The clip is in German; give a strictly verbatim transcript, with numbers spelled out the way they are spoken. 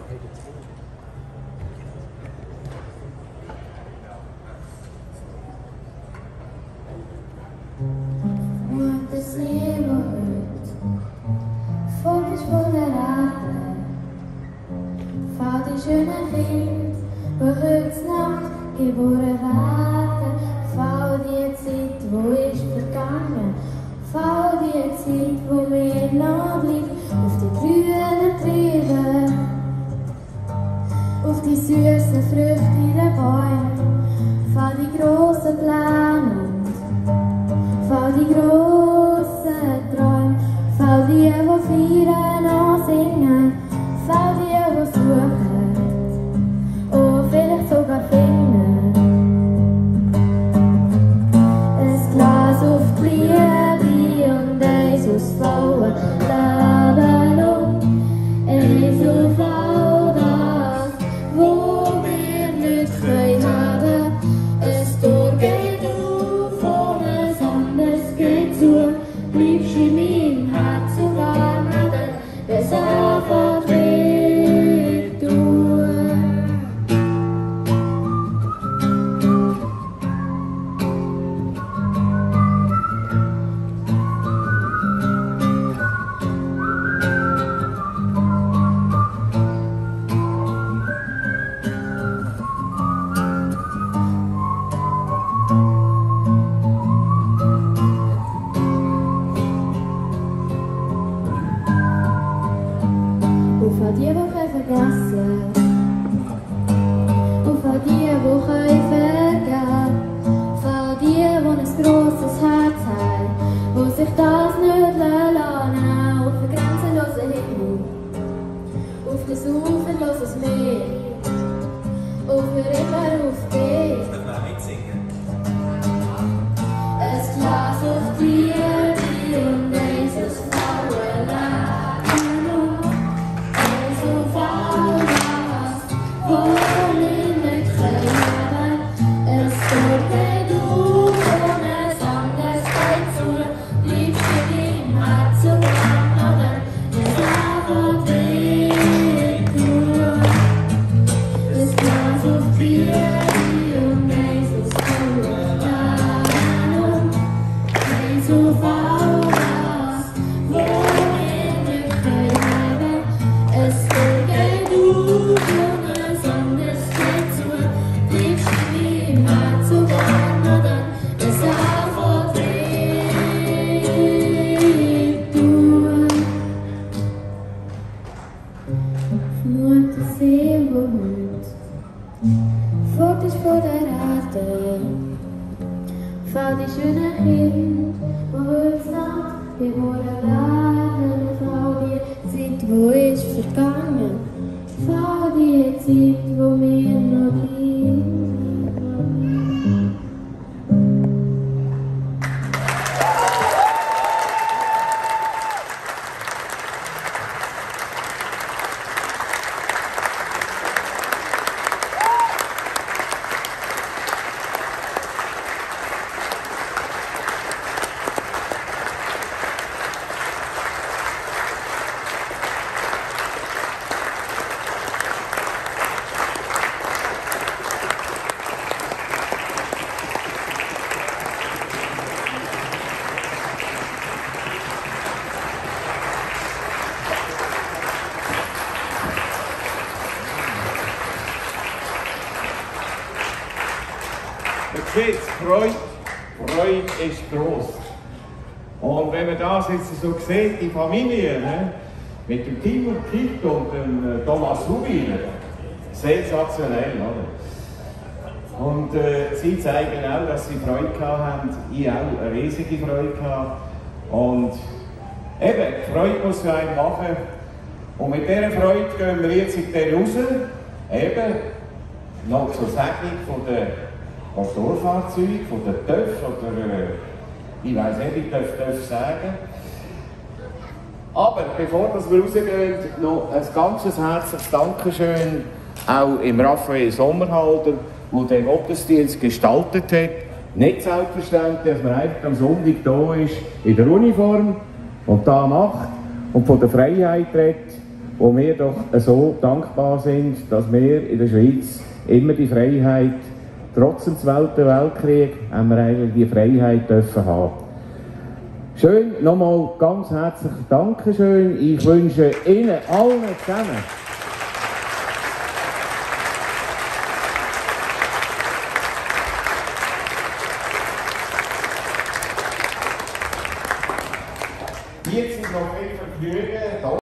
Und das Leben hört, Fokus von der Erde, vor die schönen Kind, wo heute Nacht geboren werden, vor die Zeit, wo ist vergangen, vor die Zeit, wo mir noch bleibt, auf die grünen Triebe, auf die süßen Früchte in den Bäumen, vor die grossen Pläne. Fall die grossen Träume, fall die, die feiern und singen, fall die, die suchen und vielleicht sogar finden. Ein Glas auf die Liebe und eins aus vollen Leben und eins auf all das, wo wir nicht können haben. Es Tor geht auf und es anders geht zu, bleibst in meinem Herz so warm, wenn es anfängt weh zu tun. Auf all die, die vergessen auf all die, die vergeben auf all die, die ein grosses Herz haben, die sich das nicht lassen, auf den grenzenlosen Himmel, auf das uferloses Meer, auf für immer auf dich. Ein Glas auf die Liebe und eins aus vollen Leben und eins auf all das, wo wir nicht können haben. Es Tor geht auf und es anders geht zu, bleibst in deinem Herz so warm, es anfängt weh zu tun. Ein Glas auf die Liebe und eins aus vollen Leben und eins auf all das, wo wir nicht können haben. Es geht auf und es anders geht zu, bleibst in deinem Herz so warm, es anfängt weh zu tun. Nur das Leben hört, Fotos von der Erde, vor die schönen Kinder, wo heute Nacht geboren werden, vor die Zeit, wo ist vergangen, vor die Zeit, wo mir noch bleibt. Man sieht, Freude, Freude ist gross. Und wenn man das jetzt so sieht, die Familie, ne, mit dem Timo Kitt und dem Thomas Rubin, sensationell, oder? Und äh, sie zeigen auch, dass sie Freude gehabt haben, ich auch eine riesige Freude gehabt. Und eben, die Freude muss für einen machen. Und mit dieser Freude gehen wir jetzt in den raus, eben noch zur Segnung von den Motorfahrzeugen, von den T Ö F oder äh, ich weiss nicht, ich darf T Ö F sagen. Aber bevor wir rausgehen, noch ein ganz herzliches Dankeschön auch im Raphael Sommerhalder, der den Gottesdienst gestaltet hat. Nicht selbstverständlich, dass man einfach am Sonntag da ist, in der Uniform und da macht und von der Freiheit redet. wo wir doch so dankbar sind, dass wir in der Schweiz immer die Freiheit, trotz dem Zweiten Weltkrieg, haben wir eigentlich die Freiheit dürfen haben. Schön, nochmal ganz herzlich Dankeschön. Ich wünsche Ihnen allen zusammen Jetzt ist noch ein Vergnügen.